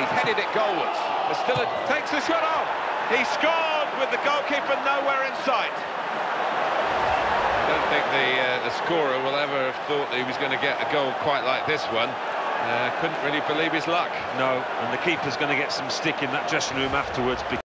headed it goalwards. There's still takes the shot on. He scored with the goalkeeper nowhere in sight. I don't think the scorer will ever have thought that he was going to get a goal quite like this one. Couldn't really believe his luck. No, and the keeper's going to get some stick in that dressing room afterwards.